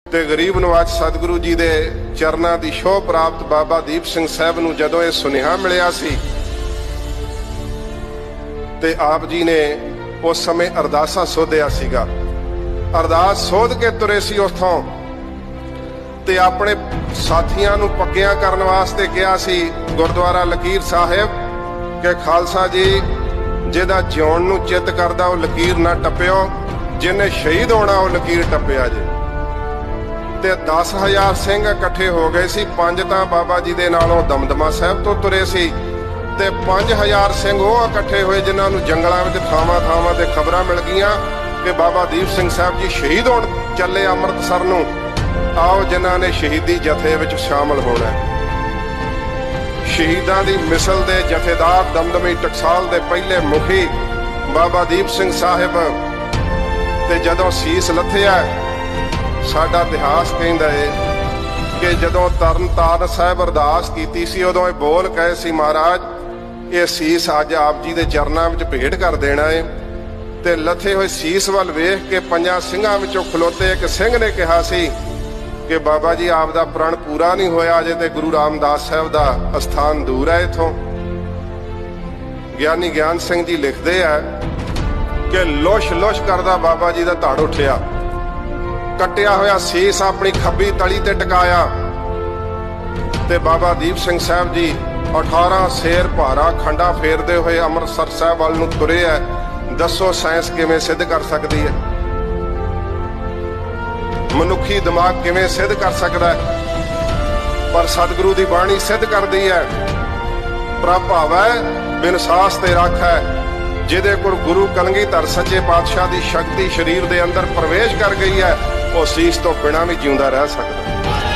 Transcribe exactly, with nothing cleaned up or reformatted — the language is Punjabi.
ਤੇ ਗਰੀਬ ਨਵਾਜ ਸਤਿਗੁਰੂ ਜੀ ਦੇ ਚਰਨਾਂ ਦੀ ਸ਼ੋਭ ਪ੍ਰਾਪਤ ਬਾਬਾ ਦੀਪ ਸਿੰਘ ਸਾਹਿਬ ਨੂੰ ਜਦੋਂ ਇਹ ਸੁਨੇਹਾ ਮਿਲਿਆ ਸੀ ਤੇ ਆਪ ਜੀ ਨੇ ਉਸ ਸਮੇਂ ਅਰਦਾਸਾਂ ਸੋਧਿਆ ਸੀਗਾ। ਅਰਦਾਸ ਸੋਧ ਕੇ ਤੁਰੇ ਸੀ ਉਥੋਂ ਤੇ ਆਪਣੇ ਸਾਥੀਆਂ ਨੂੰ ਪੱਕਿਆਂ ਕਰਨ ਵਾਸਤੇ ਕਿਹਾ ਸੀ ਗੁਰਦੁਆਰਾ ਲਕੀਰ ਸਾਹਿਬ ਕਿ ਖਾਲਸਾ ਜੀ ਜਿਹਦਾ ਜਿਉਣ ਨੂੰ ਚਿੱਤ ਕਰਦਾ ਉਹ ਲਕੀਰ ਨਾ ਟੱਪਿਓ, ਜਿਹਨੇ ਸ਼ਹੀਦ ਹੋਣਾ ਉਹ ਲਕੀਰ ਟੱਪਿਆ ਜੇ। ਤੇ ਦਸ ਹਜ਼ਾਰ ਸਿੰਘ ਇਕੱਠੇ ਹੋ ਗਏ ਸੀ। ਪੰਜ ਤਾਂ ਬਾਬਾ ਜੀ ਦੇ ਨਾਲੋਂ ਦਮਦਮਾ ਸਾਹਿਬ ਤੋਂ ਤੁਰੇ ਸੀ ਤੇ ਪੰਜ ਹਜ਼ਾਰ ਸਿੰਘ ਉਹ ਇਕੱਠੇ ਹੋਏ ਜਿਨ੍ਹਾਂ ਨੂੰ ਜੰਗਲਾਂ ਵਿੱਚ ਥਾਵਾਂ ਥਾਵਾਂ ਤੇ ਖਬਰਾਂ ਮਿਲ ਗਈਆਂ ਕਿ ਬਾਬਾ ਦੀਪ ਸਿੰਘ ਸਾਹਿਬ ਜੀ ਸ਼ਹੀਦ ਹੋਣ ਚੱਲੇ ਅੰਮ੍ਰਿਤਸਰ ਨੂੰ, ਆਓ ਜਿਨ੍ਹਾਂ ਨੇ ਸ਼ਹੀਦੀ ਜਥੇ ਵਿੱਚ ਸ਼ਾਮਲ ਹੋਣਾ। ਸ਼ਹੀਦਾਂ ਦੀ ਮਿਸਲ ਦੇ ਜਥੇਦਾਰ ਦਮਦਮੀ ਟਕਸਾਲ ਦੇ ਪਹਿਲੇ ਮੁਖੀ ਬਾਬਾ ਦੀਪ ਸਿੰਘ ਸਾਹਿਬ ਤੇ ਜਦੋਂ ਸੀਸ ਲੱਥਿਆ, ਸਾਡਾ ਇਤਿਹਾਸ ਕਹਿੰਦਾ ਹੈ ਕਿ ਜਦੋਂ ਤਰਨ ਤਾਰਨ ਸਾਹਿਬ ਅਰਦਾਸ ਕੀਤੀ ਸੀ ਉਦੋਂ ਇਹ ਬੋਲ ਕਹੇ ਸੀ, ਮਹਾਰਾਜ ਇਹ ਸੀਸ ਅੱਜ ਆਪ ਜੀ ਦੇ ਚਰਨਾਂ ਵਿੱਚ ਭੇਟ ਕਰ ਦੇਣਾ ਹੈ। ਤੇ ਲੱਥੇ ਹੋਏ ਸੀਸ ਵੱਲ ਵੇਖ ਕੇ ਪੰਜਾਂ ਸਿੰਘਾਂ ਵਿੱਚੋਂ ਖਲੋਤੇ ਇੱਕ ਸਿੰਘ ਨੇ ਕਿਹਾ ਸੀ ਕਿ ਬਾਬਾ ਜੀ ਆਪ ਦਾ ਪ੍ਰਣ ਪੂਰਾ ਨਹੀਂ ਹੋਇਆ ਅਜੇ ਤੇ ਗੁਰੂ ਰਾਮਦਾਸ ਸਾਹਿਬ ਦਾ ਅਸਥਾਨ ਦੂਰ ਹੈ ਇਥੋਂ। ਗਿਆਨੀ ਗਿਆਨ ਸਿੰਘ ਜੀ ਲਿਖਦੇ ਆ ਕਿ ਲੋਸ਼ ਲੋਸ਼ ਕਰਦਾ ਬਾਬਾ ਜੀ ਦਾ ਧੜ ਉੱਠਿਆ, ਕੱਟਿਆ ਹੋਇਆ ਸੀਸ ਆਪਣੀ ਖੱਬੀ ਤਲੀ ਤੇ ਟਿਕਾਇਆ ਤੇ ਬਾਬਾ ਦੀਪ ਸਿੰਘ ਸਾਹਿਬ ਜੀ ਅਠਾਰਾਂ ਸ਼ੇਰ ਭਾਰਾ ਖੰਡਾ ਫੇਰਦੇ ਹੋਏ ਅੰਮ੍ਰਿਤਸਰ ਸਾਹਿਬ ਵੱਲ ਨੂੰ ਤੁਰੇ ਐ। ਦੱਸੋ ਸਾਇੰਸ ਕਿਵੇਂ ਸਿੱਧ ਕਰ ਸਕਦੀ ਹੈ? ਮਨੁੱਖੀ ਦਿਮਾਗ ਕਿਵੇਂ ਸਿੱਧ ਕਰ ਸਕਦਾ ਹੈ? ਪਰ ਸਤਿਗੁਰੂ ਦੀ ਬਾਣੀ ਸਿੱਧ ਕਰਦੀ ਹੈ। ਪ੍ਰਭ ਭਾਵੈ ਬਿਨ ਸਾਸ ਤੇ ਰਾਖੈ, ਜਿਹਦੇ ਕੋਲ ਗੁਰੂ ਕਲਗੀਧਰ ਸੱਚੇ ਪਾਤਸ਼ਾਹ ਦੀ ਸ਼ਕਤੀ ਸਰੀਰ ਦੇ ਅੰਦਰ ਪ੍ਰਵੇਸ਼ ਕਰ ਗਈ ਹੈ ਉਹ ਸੀਸ ਤੋਂ ਬਿਨਾਂ ਵੀ ਜਿਉਂਦਾ ਰਹਿ ਸਕਦਾ।